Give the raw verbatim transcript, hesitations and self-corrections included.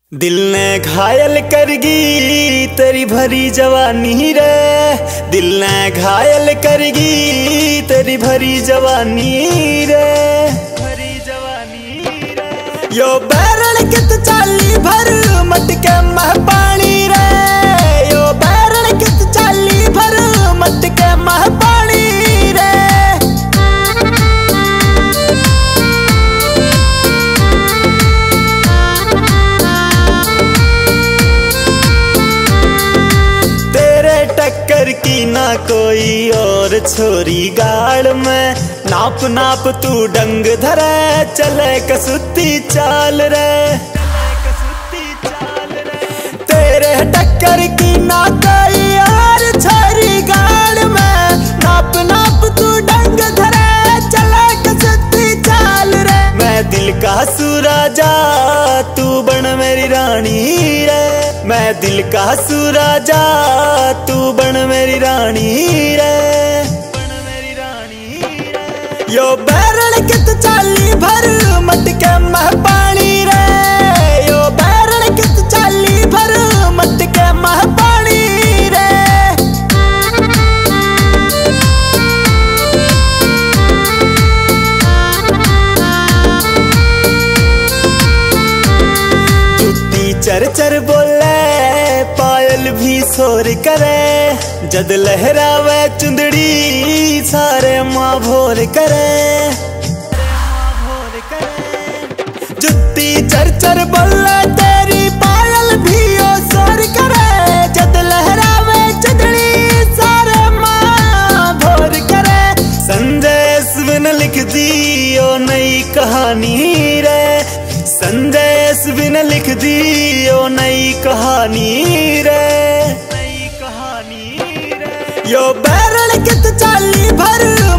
दिल ने घायल करगी तेरी भरी जवानी रे, दिल ने घायल करगी तेरी भरी जवानी रे, भरी जवानी रे। यो बैरण कित चाली भर मटके मह पानी रे, यो बैरण कित चाली भर मटके मह पानी रे। टक्कर की ना कोई और छोरी गाड़ में, नाप नाप तू डंग धरे चले कसुती चाल रे, कसुती चाल रे। तेरे टक्कर की ना कोई और छोरी गाड़ में, नाप नाप तू डंग धरे चले कसुती चाल रे। मैं दिल का सुराजा तू बन मेरी रानी रे, मैं दिल का सुराजा तू बन मेरी रानी रे, बन मेरी रानी रे। यो बैरण कित चाली भर मटके मह पानी रे, यो बैरण कित चाली भर मटके मह पानी रे। जुत्ती चर चर बोले पायल भी शोर करे, जद लहरावे चुंदड़ी सारे माँ भोर करे, जुत्ती चर चर बोले तेरी पायल भी ओ शोर करे, जद लहरावे चुंदड़ी सारे माँ भोर करे। संजय स्विन लिख दी ओ नई कहानी रे, संजय स्विन लिख दी ओ नई कहानी रे, नई कहानी रे। यो बैरण कित चाली भर